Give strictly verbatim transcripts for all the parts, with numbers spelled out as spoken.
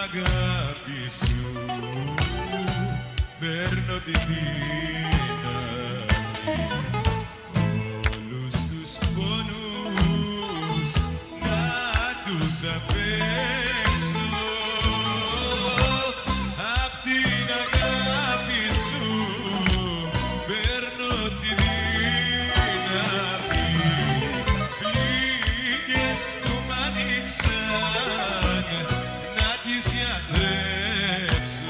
αγάπη σου παίρνω τη δύναμη όλους τους πόνους να τους απέξω απ' την αγάπη σου παίρνω τη δύναμη πληγές που μ' άνοιξαν να τις γιατρέψω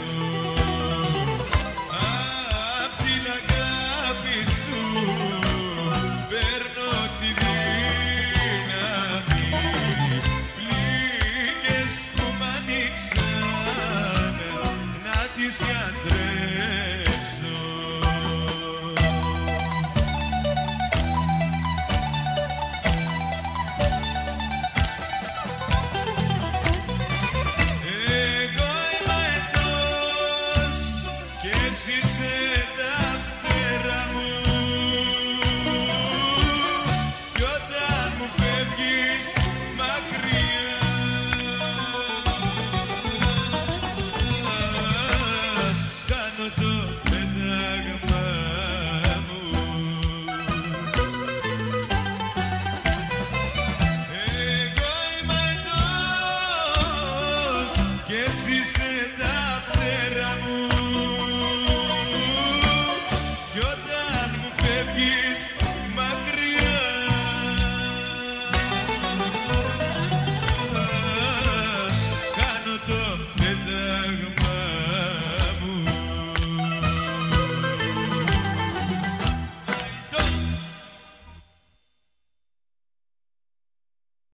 απ' την αγάπη σου παίρνω τη δύναμη πληγές που μ' άνοιξαν να τις γιατρέψω. Εσύ είσαι τα φτερά μου κι όταν μου φεύγεις μακριά κάνω το πέταγμα μου. Εγώ είμαι εντός κι εσύ είσαι τα φτερά μου κι όταν μου φεύγεις μακριά